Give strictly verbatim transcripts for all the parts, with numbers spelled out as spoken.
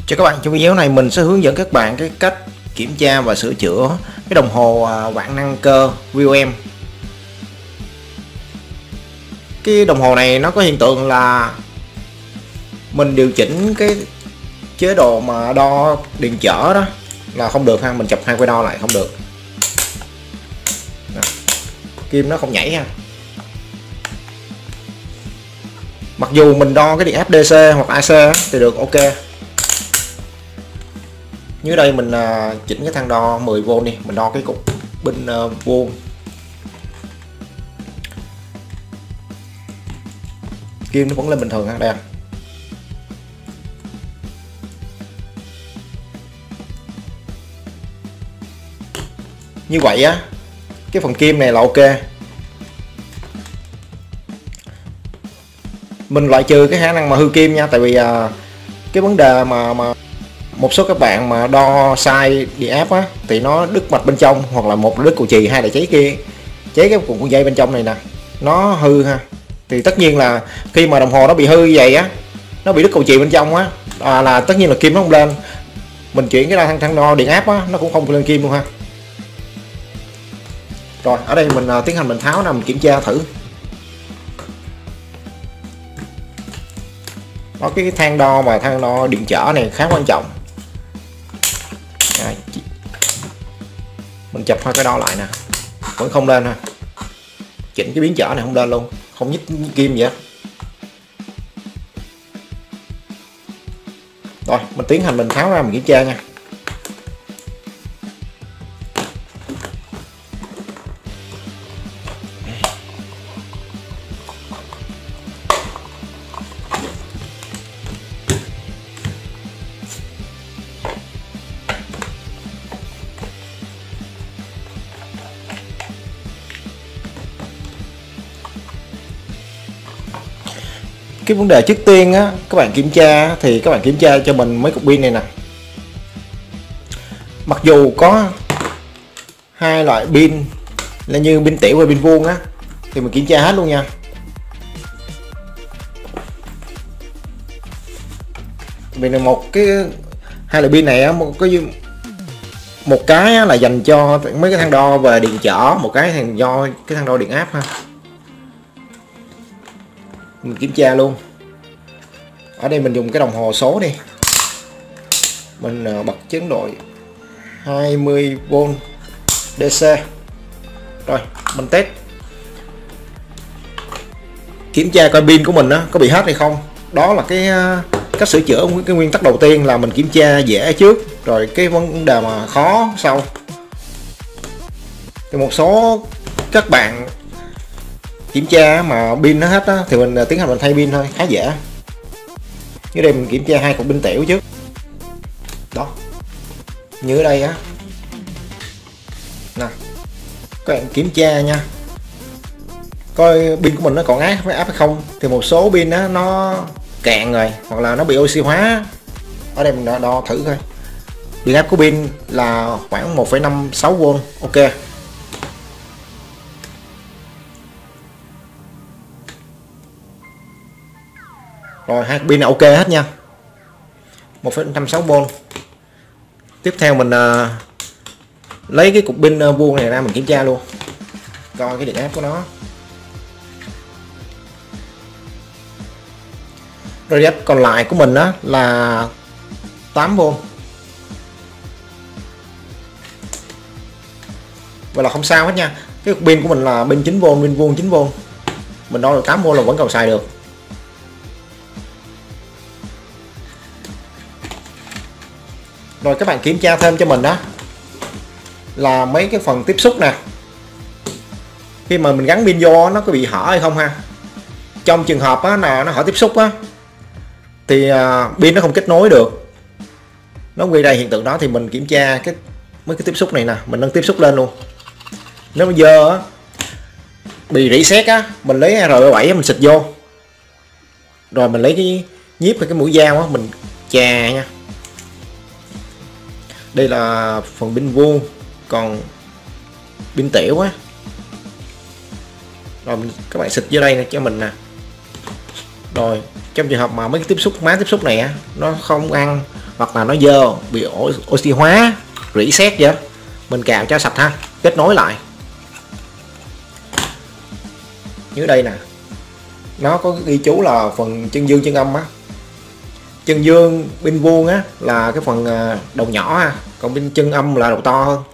Cho các bạn, trong video này mình sẽ hướng dẫn các bạn cái cách kiểm tra và sửa chữa cái đồng hồ vạn năng cơ vê o em. Cái đồng hồ này nó có hiện tượng là mình điều chỉnh cái chế độ mà đo điện trở đó là không được ha, mình chập hai que đo lại không được. Đó. Kim nó không nhảy ha. Mặc dù mình đo cái điện áp đê xê hoặc a xê thì được ok. Như đây mình uh, chỉnh cái thang đo mười vôn đi, mình đo cái cục pin uh, vuông. Kim nó vẫn lên bình thường ha, đây. Như vậy á, cái phần kim này là ok. Mình loại trừ cái khả năng mà hư kim nha, tại vì uh, cái vấn đề mà mà một số các bạn mà đo sai điện áp á thì nó đứt mạch bên trong, hoặc là một là đứt cầu chì, hai là cháy kia cháy cái cuộn dây bên trong này nè, nó hư ha. Thì tất nhiên là khi mà đồng hồ nó bị hư như vậy á, nó bị đứt cầu chì bên trong á, à, là tất nhiên là kim nó không lên. Mình chuyển cái thang thang đo điện áp á, nó cũng không lên kim luôn ha. Rồi ở đây mình uh, tiến hành mình tháo nè, mình kiểm tra thử. Đó, cái thang đo và thang đo điện trở này khá quan trọng. À, mình chập hai cái đo lại nè, vẫn không lên ha. Chỉnh cái biến trở này không lên luôn, không nhích kim vậy. Rồi mình tiến hành mình tháo ra mình kiểm tra nha. Cái vấn đề trước tiên á, các bạn kiểm tra thì các bạn kiểm tra cho mình mấy cục pin này nè. Mặc dù có hai loại pin là như pin tiểu và pin vuông á, thì mình kiểm tra hết luôn nha. Vì là một cái hai loại pin này á, một cái một cái á, là dành cho mấy cái thang đo về điện trở, một cái thì do cái thang đo điện áp ha. Mình kiểm tra luôn. Ở đây mình dùng cái đồng hồ số đi, mình bật chấn độ hai mươi vôn đê xê. Rồi mình test kiểm tra coi pin của mình đó, có bị hết hay không. Đó là cái cách sửa chữa. Cái nguyên tắc đầu tiên là mình kiểm tra dễ trước, rồi cái vấn đề mà khó sau. Thì một số các bạn kiểm tra mà pin nó hết á, thì mình tiến hành mình thay pin thôi, khá dễ. Như đây mình kiểm tra hai cục pin tiểu trước. Đó, như ở đây á nè, các bạn kiểm tra nha, coi pin của mình nó còn áp với áp hay không. Thì một số pin á nó cạn rồi, hoặc là nó bị oxy hóa. Ở đây mình đo, đo thử coi. Điện áp của pin là khoảng một phẩy năm sáu vôn, ok. Rồi hai pin là ok hết nha, một phẩy năm sáu vôn. Tiếp theo mình uh, lấy cái cục pin uh, vuông này ra mình kiểm tra luôn, coi cái điện áp của nó. Rồi điện áp còn lại của mình đó là tám vôn. Vậy là không sao hết nha. Cái cục pin của mình là pin chín vôn, pin vuông chín vôn. Mình đo được tám vôn là vẫn còn xài được. Rồi các bạn kiểm tra thêm cho mình đó là mấy cái phần tiếp xúc nè, khi mà mình gắn pin vô nó có bị hở hay không ha. Trong trường hợp á, nào nó hở tiếp xúc á, thì uh, pin nó không kết nối được, nó gây ra hiện tượng đó. Thì mình kiểm tra cái mấy cái tiếp xúc này nè, mình nâng tiếp xúc lên luôn. Nếu mà dơ á, bị rỉ sét á, mình lấy R bảy mình xịt vô, rồi mình lấy cái nhíp hay cái mũi dao á mình chà nha. Đây là phần pin vuông, còn pin tiểu á, rồi các bạn xịt vô đây nè cho mình nè. Rồi trong trường hợp mà mấy cái tiếp xúc má tiếp xúc này á nó không ăn, hoặc là nó dơ bị oxy hóa, rỉ sét vậy, mình cạo cho sạch ha, kết nối lại. Dưới đây nè, nó có ghi chú là phần chân dương chân âm á. Chân dương pin vuông á là cái phần đầu nhỏ ha, còn pin chân âm là đầu to hơn.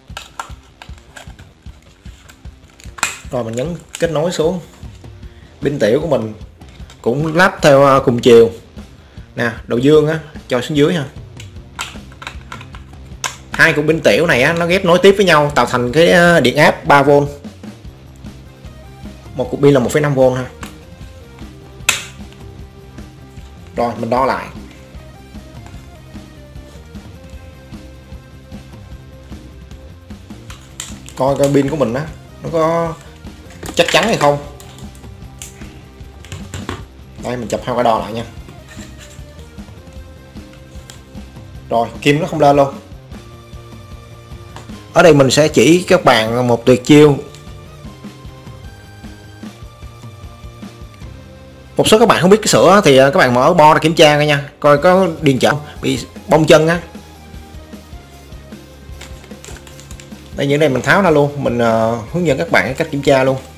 Rồi mình nhấn kết nối xuống. Pin tiểu của mình cũng lắp theo cùng chiều nè, đầu dương á cho xuống dưới ha. Hai cục pin tiểu này á, nó ghép nối tiếp với nhau tạo thành cái điện áp ba vôn. Một cục pin là một phẩy năm vôn ha. Rồi mình đo lại. Coi coi pin của mình á nó có chắc chắn hay không. Đây mình chụp hai quả đo lại nha. Rồi kim nó không lên luôn. Ở đây mình sẽ chỉ các bạn một tuyệt chiêu. Một số các bạn không biết cái sữa thì các bạn mở bo ra kiểm tra coi nha, coi có điện trở bị bong chân á. Đây, những này mình tháo ra luôn, mình uh, hướng dẫn các bạn cách kiểm tra luôn.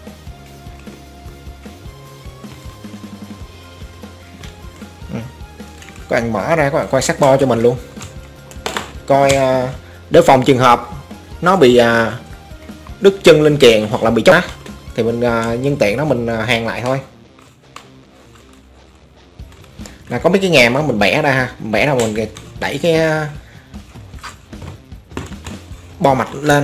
Ừ. Các bạn mở ra, các bạn coi sát bo cho mình luôn, coi uh, để phòng trường hợp nó bị uh, đứt chân lên kèn hoặc là bị chóc thì mình uh, nhân tiện đó mình uh, hàn lại thôi. Là có mấy cái ngàm á mình bẻ ra ha, mình bẻ ra mình đẩy cái uh, bo mạch lên.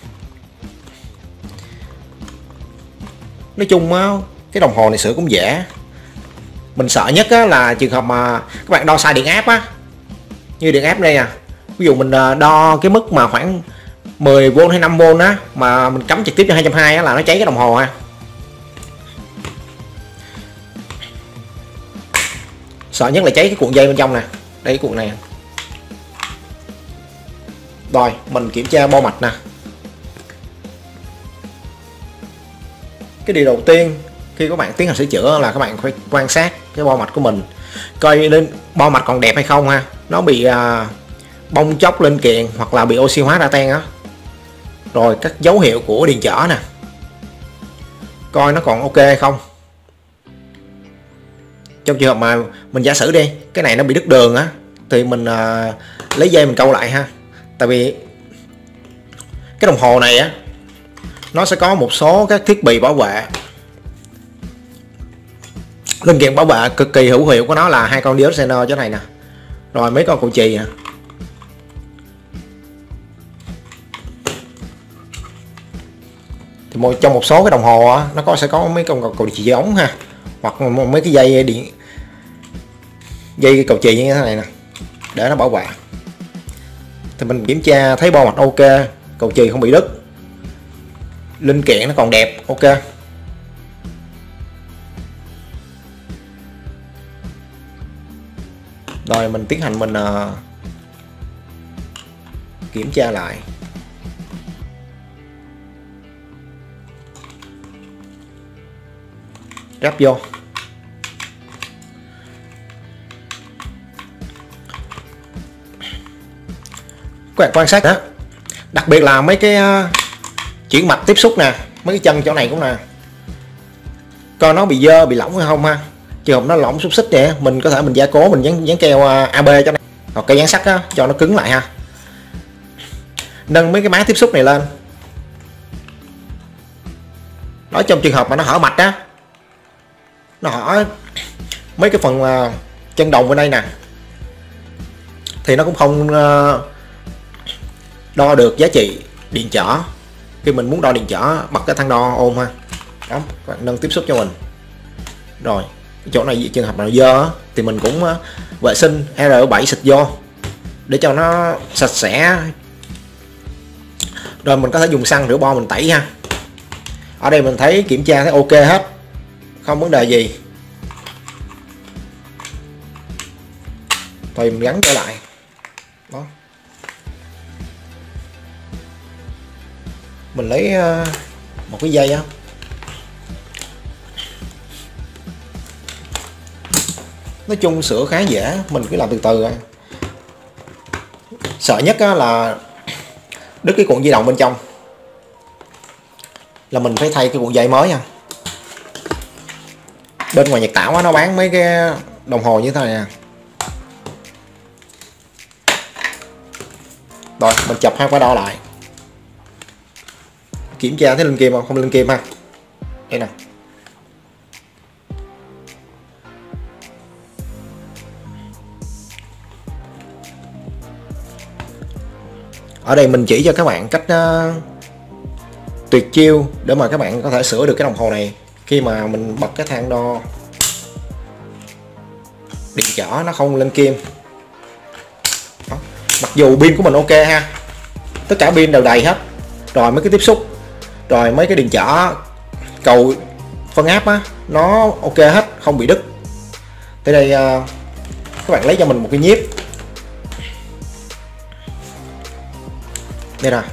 Nói chung á, cái đồng hồ này sửa cũng dễ. Mình sợ nhất á, là trường hợp mà các bạn đo sai điện áp á, như điện áp đây à, ví dụ mình đo cái mức mà khoảng mười vôn hay năm vôn á mà mình cắm trực tiếp cho hai trăm hai mươi á là nó cháy cái đồng hồ ha. Sợ nhất là cháy cái cuộn dây bên trong nè, đây cái cuộn này. Rồi mình kiểm tra bo mạch nè. Cái điều đầu tiên khi các bạn tiến hành sửa chữa là các bạn phải quan sát cái bo mạch của mình, coi lên bo mạch còn đẹp hay không ha. Nó bị à, bong chóc lên kiện hoặc là bị oxy hóa ra ten á. Rồi các dấu hiệu của điện trở nè, coi nó còn ok hay không. Trong trường hợp mà mình giả sử đi cái này nó bị đứt đường á thì mình à, lấy dây mình câu lại ha. Tại vì cái đồng hồ này á nó sẽ có một số các thiết bị bảo vệ, linh kiện bảo vệ cực kỳ hữu hiệu của nó là hai con diode Zener chỗ này nè, rồi mấy con cầu chì nè. Thì một trong một số cái đồng hồ á, nó có sẽ có mấy con cầu chì ống ha, hoặc mấy cái dây điện, dây cầu chì như thế này nè để nó bảo vệ. Thì mình kiểm tra thấy bo mạch ok, cầu chì không bị đứt, linh kiện nó còn đẹp ok. Rồi mình tiến hành mình uh, kiểm tra lại. Ráp vô. Các bạn quan sát đó, đặc biệt là mấy cái uh, chuyển mạch tiếp xúc nè, mấy cái chân chỗ này cũng nè, coi nó bị dơ bị lỏng hay không ha. Trường hợp nó lỏng xúc xích vậy mình có thể mình gia cố, mình dán dán keo uh, a bê cho này hoặc cây dán sắt á, cho nó cứng lại ha. Nâng mấy cái má tiếp xúc này lên. Đó, trong trường hợp mà nó hở mạch á, nó hở mấy cái phần uh, chân đồng bên đây nè, thì nó cũng không uh, đo được giá trị điện trở. Khi mình muốn đo điện trở bật cái thang đo ôm ha. Đó, các bạn nâng tiếp xúc cho mình. Rồi chỗ này trường hợp nào dơ thì mình cũng uh, vệ sinh R bảy xịt vô để cho nó sạch sẽ. Rồi mình có thể dùng xăng rửa bo mình tẩy ha. Ở đây mình thấy kiểm tra thấy ok hết, không vấn đề gì. Thì mình gắn trở lại. Đó. Mình lấy uh, một cái dây á, nói chung sửa khá dễ, mình cứ làm từ từ. Sợ nhất á là đứt cái cuộn di động bên trong, là mình phải thay cái cuộn dây mới nha. Bên ngoài Nhật Tảo á, nó bán mấy cái đồng hồ như thế này nè. Rồi mình chập hai quả đo lại, kiểm tra thấy lên kim không? Không lên kim ha. Đây nè. Ở đây mình chỉ cho các bạn cách uh, tuyệt chiêu để mà các bạn có thể sửa được cái đồng hồ này khi mà mình bật cái thang đo điện trở nó không lên kim. Đó. Mặc dù pin của mình ok ha, tất cả pin đều đầy hết rồi, mấy cái tiếp xúc rồi mấy cái điện trở cầu phân áp á nó ok hết, không bị đứt. Tới đây uh, các bạn lấy cho mình một cái nhíp đây nè.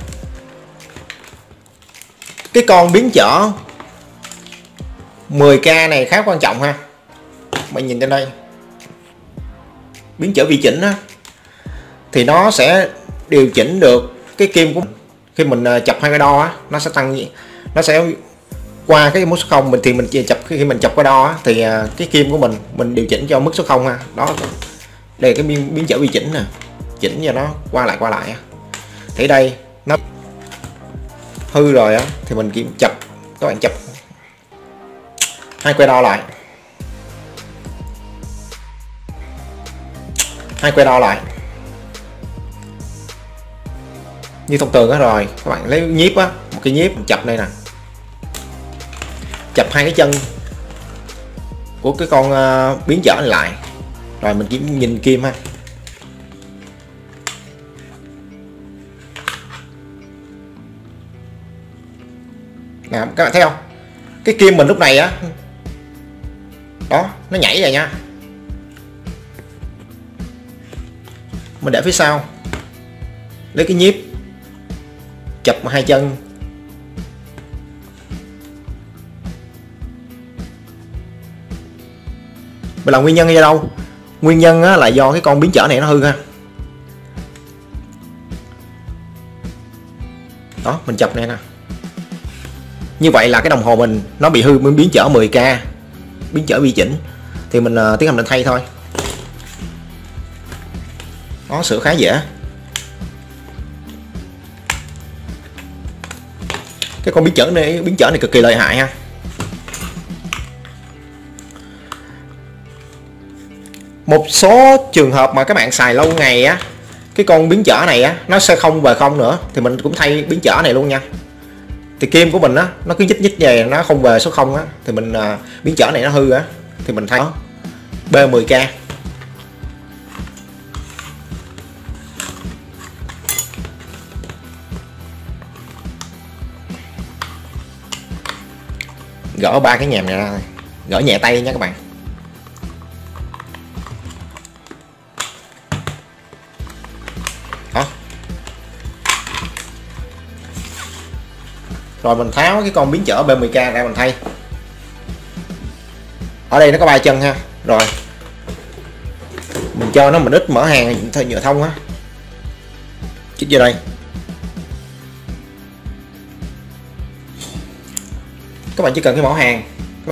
Cái con biến trở mười K này khá quan trọng ha. Bạn nhìn trên đây, biến trở vi chỉnh á, thì nó sẽ điều chỉnh được cái kim của mình. Khi mình chập hai cái đo á, nó sẽ tăng, nó sẽ qua cái mức số không mình thì mình chỉ chập khi mình chập cái đo á, thì cái kim của mình mình điều chỉnh cho mức số không ha. Đó, đây là cái biến, biến trở vi chỉnh nè, chỉnh cho nó qua lại qua lại á. Thì đây nó hư rồi á thì mình kiểm chập, các bạn chập hai que đo lại, hai que đo lại như thông thường á. Rồi các bạn lấy nhíp á, một cái nhíp chập đây nè, chập hai cái chân của cái con uh, biến trở này lại, rồi mình chỉ nhìn kim ha. Nè, các bạn thấy không, cái kim mình lúc này á, đó nó nhảy rồi nha. Mình để phía sau, lấy cái nhíp chập hai chân, vậy là nguyên nhân do đâu? Nguyên nhân á, là do cái con biến trở này nó hư ha. Đó, mình chập này nè. Như vậy là cái đồng hồ mình nó bị hư biến trở mười K, biến trở vi chỉnh, thì mình uh, tiến hành mình thay thôi. Nó sửa khá dễ. Cái con biến trở này biến trở này cực kỳ lợi hại ha. Một số trường hợp mà các bạn xài lâu ngày á, cái con biến trở này á nó sẽ không về không nữa, thì mình cũng thay biến trở này luôn nha. Thì kim của mình á nó cứ nhích nhích về, nó không về số không á, thì mình uh, biến trở này nó hư á thì mình thay B mười K. Gỡ ba cái nhèm này ra, gỡ nhẹ tay nha các bạn. Đó. Rồi mình tháo cái con biến trở B mười K ra mình thay. Ở đây nó có ba chân ha. Rồi mình cho nó mình ít mở hàng thôi, nhựa thông á, chích vô đây. Các bạn chỉ cần cái mỏ hàng,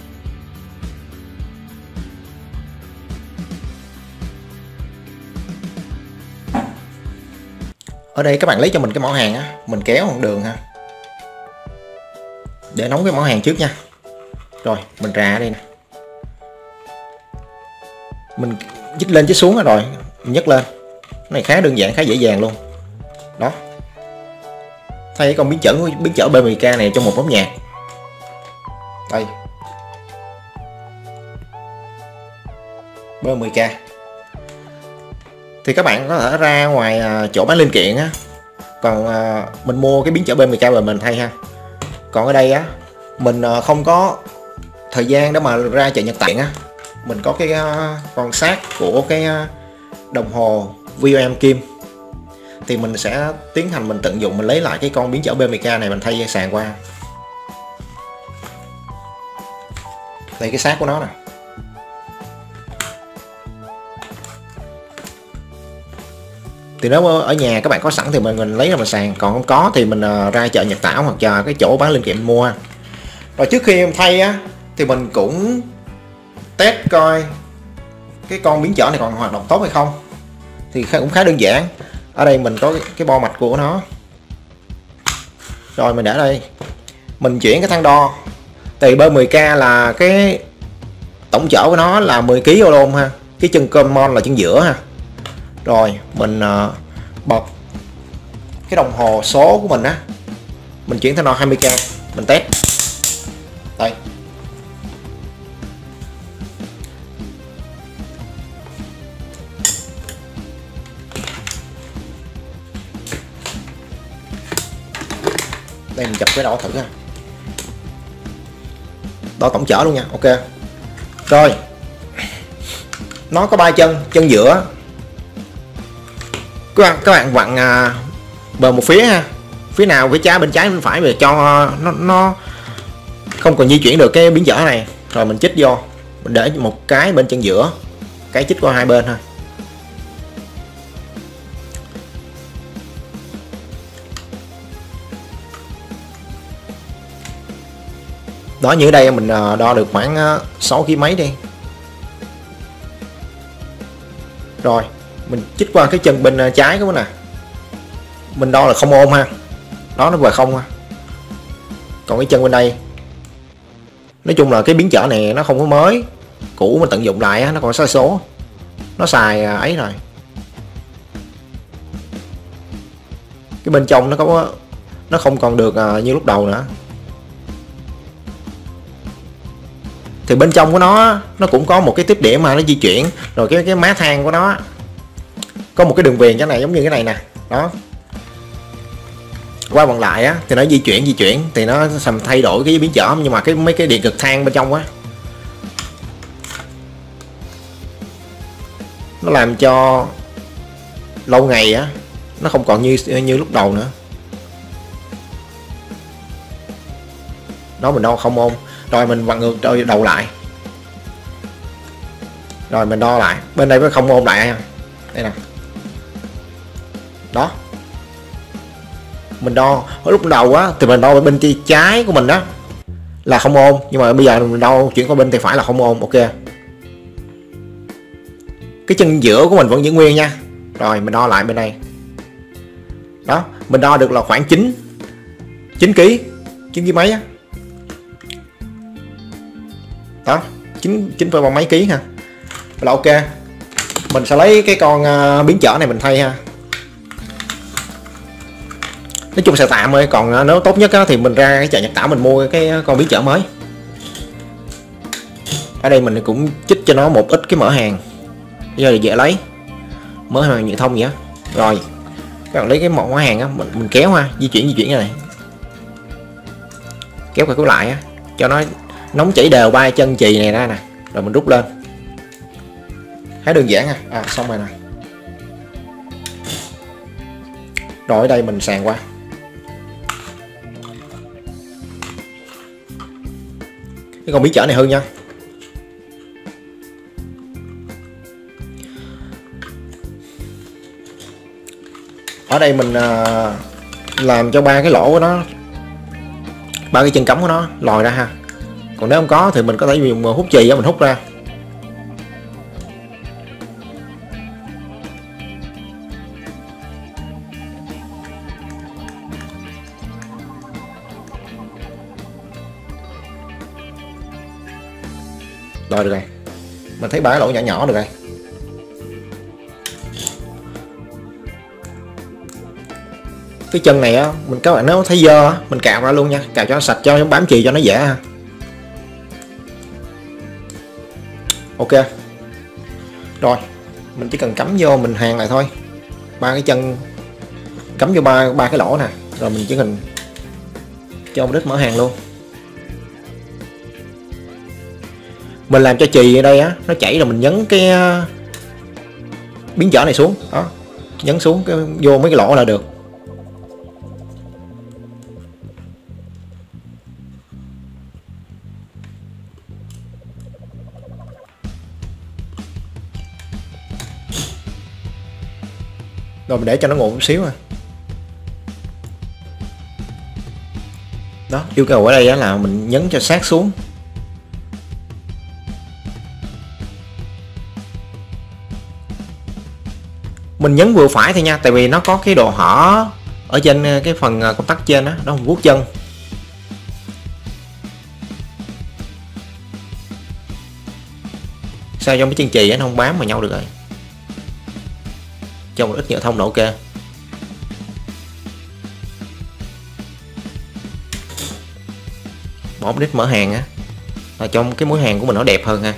ở đây các bạn lấy cho mình cái mỏ hàng á, mình kéo một đường ha, để nóng cái mỏ hàng trước nha. Rồi mình rà ở đây nè, mình chích lên chích xuống rồi mình nhấc lên. Cái này khá đơn giản, khá dễ dàng luôn. Đó, thay con biến trở biến trở B mười K này trong một bấm nhạc. Đây, B mười K thì các bạn có thể ra ngoài chỗ bán linh kiện á, còn mình mua cái biến trở B mười K rồi mình thay ha. Còn ở đây á, mình không có thời gian để mà ra chợ Nhật Tạng á, mình có cái con sát của cái đồng hồ vê o em kim, thì mình sẽ tiến hành mình tận dụng, mình lấy lại cái con biến trở B mười K này mình thay dây sàn qua. Đây cái sát của nó nè. Thì nếu ở nhà các bạn có sẵn thì mình, mình lấy ra mình sàn, còn không có thì mình uh, ra chợ Nhật Tảo hoặc chờ cái chỗ bán linh kiện mua. Rồi trước khi em thay á thì mình cũng test coi cái con biến trở này còn hoạt động tốt hay không. Thì cũng khá đơn giản. Ở đây mình có cái bo mạch của nó. Rồi mình để đây. Mình chuyển cái thang đo. Thì B mười K là cái tổng chở của nó là mười ki lô gam ha. Cái chân common là chân giữa ha. Rồi mình uh, bật cái đồng hồ số của mình á. Mình chuyển thang đo hai mươi K. Mình test. Đây. Đây mình chụp cái đo thử ha. Đo tổng chở luôn nha. Ok. Rồi. Nó có ba chân, chân giữa. Các bạn các bạn vặn à, bờ một phía ha. Phía nào phía trái bên trái bên phải để cho nó nó không còn di chuyển được cái biến trở này. Rồi mình chích vô. Mình để một cái bên chân giữa. Cái chích qua hai bên ha. Đó, như ở đây mình đo được khoảng sáu ki lô gam mấy đi. Rồi mình chích qua cái chân bên trái của nó nè, mình đo là không ôm ha, đó nó về không ha. Còn cái chân bên đây, nói chung là cái biến trở này nó không có mới, cũ mình tận dụng lại nó còn sai số, nó xài ấy rồi. Cái bên trong nó có nó không còn được như lúc đầu nữa. Thì bên trong của nó nó cũng có một cái tiếp điểm mà nó di chuyển, rồi cái cái má thang của nó có một cái đường viền cái này giống như cái này nè, đó qua bằng lại á thì nó di chuyển di chuyển thì nó thành thay đổi cái biến trở, nhưng mà cái mấy cái điện cực than bên trong á nó làm cho lâu ngày á nó không còn như như lúc đầu nữa. Đó mình đo không ôm. Rồi mình vặn ngược rồi đầu lại. Rồi mình đo lại. Bên đây mới không ôm lại nha. Đây nè. Đó. Mình đo ở lúc đầu á thì mình đo ở bên trái của mình đó là không ôm, nhưng mà bây giờ mình đo chuyển qua bên tay phải là không ôm. Ok. Cái chân giữa của mình vẫn giữ nguyên nha. Rồi mình đo lại bên đây. Đó, mình đo được là khoảng chín chín ki lô gam, chín ki lô gam mấy á. Đó, chín chín phẩy ba mấy ký ha. Là ok. Mình sẽ lấy cái con uh, biến trở này mình thay ha. Nói chung sẽ tạm thôi, còn uh, nếu tốt nhất á, thì mình ra cái chợ Nhật Tảo mình mua cái con biến trở mới. Ở đây mình cũng chích cho nó một ít cái mỡ hàng. Bây giờ dễ lấy. Mỡ hàng nhựa thông vậy á. Rồi. Các bạn lấy cái mỏ hàng á, mình mình kéo ha, di chuyển di chuyển này. Kéo qua kéo lại á cho nó nóng chảy đều ba chân chì này ra nè, rồi mình rút lên. Khá đơn giản ha. À xong rồi nè. Rồi ở đây mình sàn qua. Cái con biến trở này hư nha. Ở đây mình uh, làm cho ba cái lỗ của nó, ba cái chân cắm của nó lòi ra ha. Còn nếu không có thì mình có thể dùng hút chì mình hút ra. Rồi được rồi. Mình thấy ba cái lỗ nhỏ nhỏ được rồi. Cái chân này á, mình các bạn nếu thấy dơ á, mình cạo ra luôn nha, cạo cho nó sạch cho nó bám chì cho nó dễ ha. Ok. Rồi, mình chỉ cần cắm vô mình hàn lại thôi. Ba cái chân cắm vô ba ba cái lỗ nè, rồi mình chỉ cần cho một ít mở hàng luôn. Mình làm cho chì ở đây á, nó chảy rồi mình nhấn cái biến trở này xuống, đó. Nhấn xuống cái vô mấy cái lỗ là được. Rồi mình để cho nó nguội một xíu à. Đó, yêu cầu ở đây là mình nhấn cho sát xuống. Mình nhấn vừa phải thôi nha, tại vì nó có cái độ hở ở trên cái phần công tắc trên đó, nó không vuốt chân. Sao cho mấy chân chì nó không bám vào nhau được rồi. Cho một ít nhựa thông là ok. Bỏ một ít mỡ hàng á, là trong cái mối hàng của mình nó đẹp hơn ha.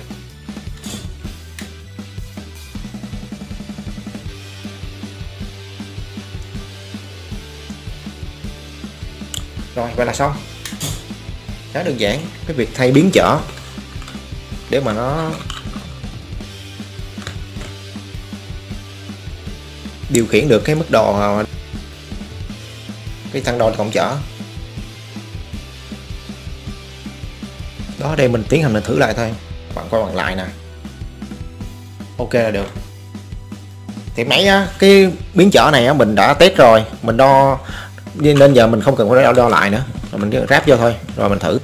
Rồi vậy là xong. Khá đơn giản cái việc thay biến chở để mà nó điều khiển được cái mức độ cái thăng đo cộng chở. Đó, đây mình tiến hành mình thử lại thôi, bạn coi bằng lại nè. Ok là được. Thì nãy á, cái biến chở này á, mình đã test rồi, mình đo nên giờ mình không cần phải đo, đo lại nữa, rồi mình cứ ráp vô thôi, rồi mình thử.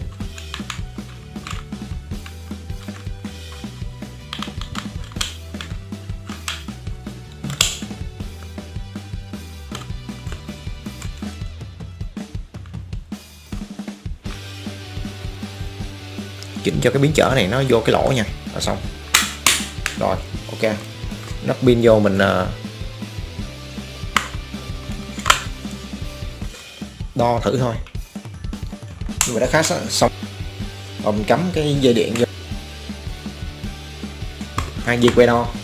Chỉnh cho cái biến chở này nó vô cái lỗ nha, là xong. Rồi ok, nắp pin vô mình uh, đo thử thôi, nhưng mà đã khá xong. Rồi mình cắm cái dây điện vô, hai dây que đo.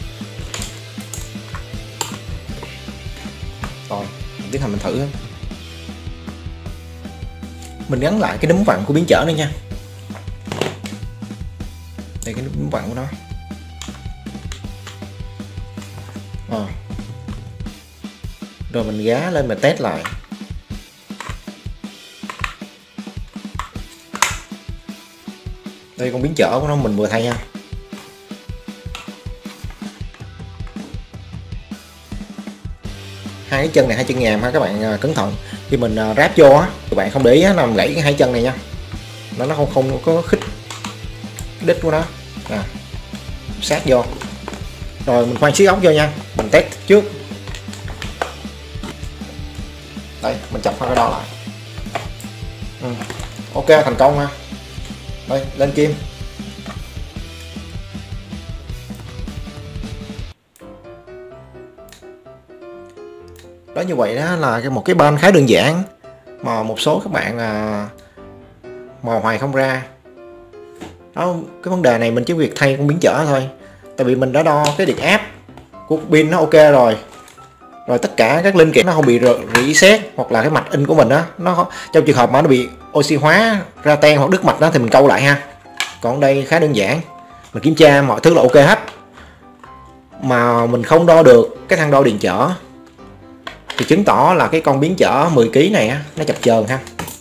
Rồi mình tiến hành mình thử. Mình gắn lại cái núm vặn của biến chở nữa nha. Đây cái núm vặn của nó. À. Rồi mình gá lên mình test lại. Đây con biến chở của nó mình vừa thay nha. Hai cái chân này, hai chân ngàm ha các bạn, cẩn thận khi mình ráp vô á, các bạn không để ý làm gãy cái hai chân này nha. Nó nó không không có khít đít của nó. À, sát vô. Rồi mình khoan xí ốc vô nha, mình test trước. Đây mình chọc hai cái đo lại. Ừ. Ok thành công ha. Đây lên kim. Đó, như vậy đó là một cái ban khá đơn giản mà một số các bạn à, mò hoài không ra. Đó, cái vấn đề này mình chỉ việc thay con biến chở thôi, tại vì mình đã đo cái điện áp của pin nó ok rồi. Rồi tất cả các linh kiện nó không bị rỉ sét, hoặc là cái mạch in của mình á, nó trong trường hợp mà nó bị oxy hóa ra ten hoặc đứt mạch đó thì mình câu lại ha. Còn đây khá đơn giản, mình kiểm tra mọi thứ là ok hết, mà mình không đo được cái thang đo điện chở thì chứng tỏ là cái con biến chở mười ki lô gam này á, nó chập chờn ha.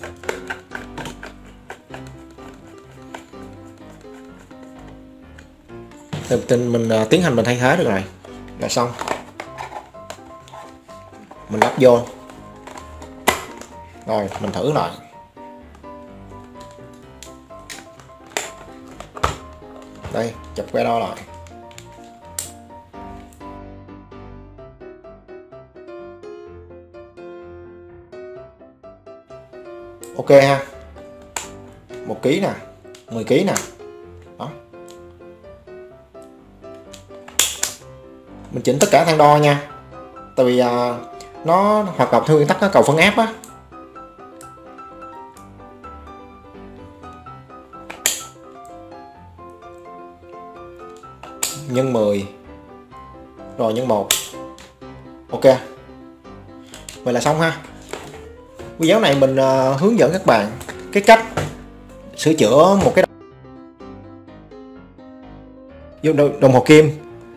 Tình mình tiến hành mình thay thế được rồi là xong. Mình lắp vô rồi mình thử lại. Đây chụp que đo lại. Ok ha, một ký nè, mười ký nè. Đó, mình chỉnh tất cả thang đo nha, tại vì à, nó hoạt động theo nguyên tắc cầu phân áp á. Nhân mười rồi nhân một. Ok, vậy là xong ha. Video này mình uh, hướng dẫn các bạn cái cách sửa chữa một cái đồng, đồng hồ kim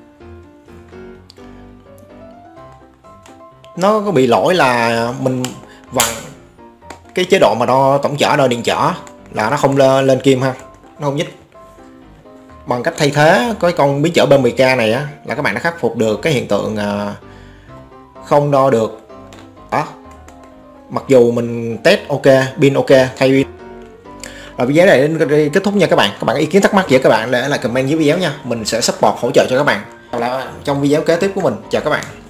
nó có bị lỗi là mình vặn cái chế độ mà đo tổng chở, đo điện chở là nó không lên, lên kim ha, nó không nhích. Bằng cách thay thế cái con biến chở B mười K này á, là các bạn đã khắc phục được cái hiện tượng uh, không đo được đó, mặc dù mình test ok, pin ok, thay pin. Và video này đến kết thúc nha các bạn. Các bạn có ý kiến thắc mắc gì các bạn để lại comment dưới video nha, mình sẽ support hỗ trợ cho các bạn trong video kế tiếp của mình. Chào các bạn.